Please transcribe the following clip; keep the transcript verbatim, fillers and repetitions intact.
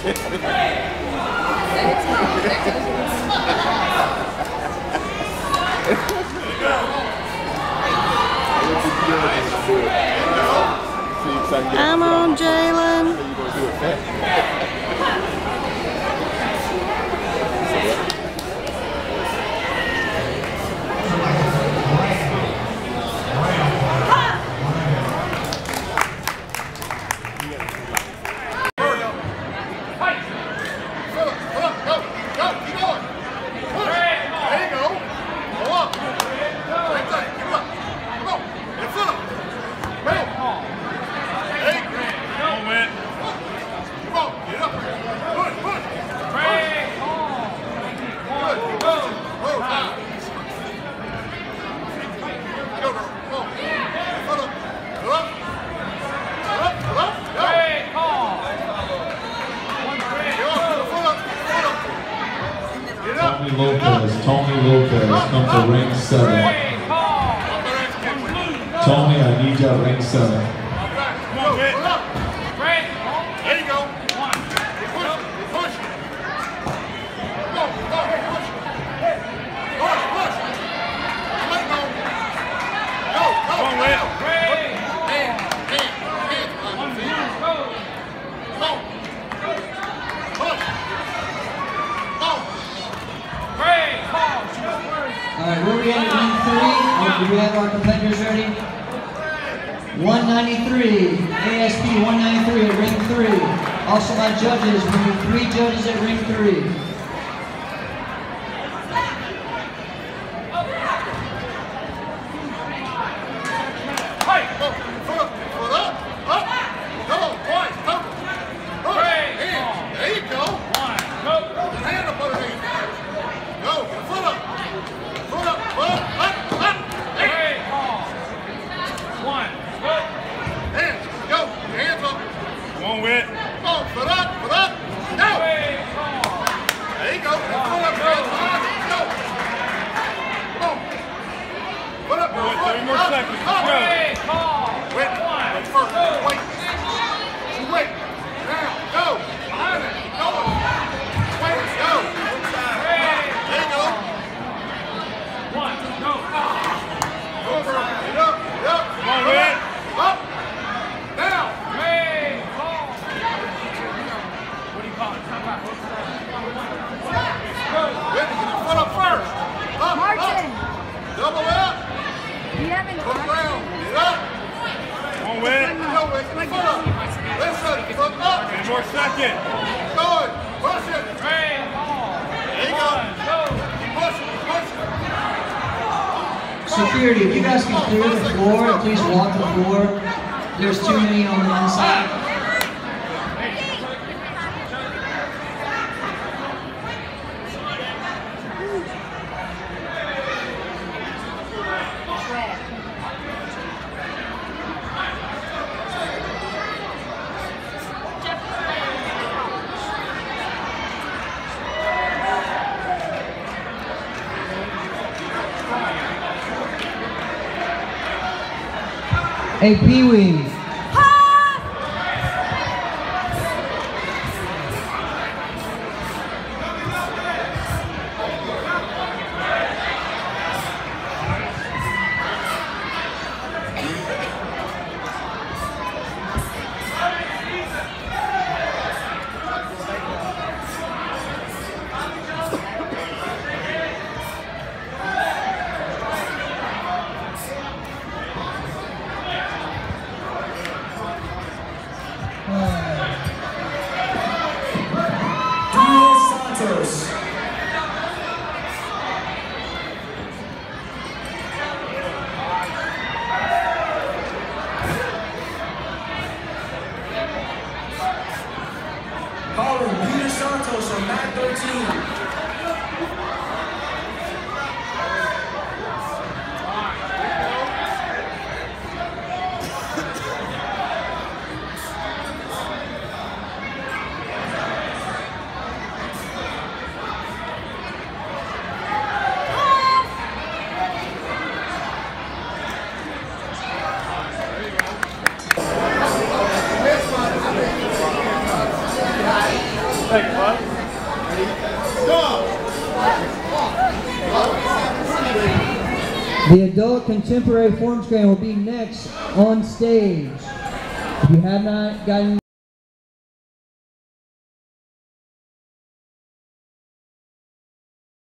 Come on, Jalen. Tony Lopez, Tony Lopez, come to ring seven. Tony, I need you at ring seven. There you go. One. Push. Push. Go. Go. Push. Push. Push. Let go. Go. Go. Come on, Will. Hand. Hand. Hand. On the feet. Come on. Push. Go. All right, where are we at in ring three? Or do we have our competitors ready? one ninety-three, A S P one ninety-three at ring three. Also my judges, we need three judges at ring three. Security, if you guys can clear the floor, please walk the floor. There's too many on the inside. Hey, Pee-wee. The adult contemporary form screen will be next on stage. If you have not gotten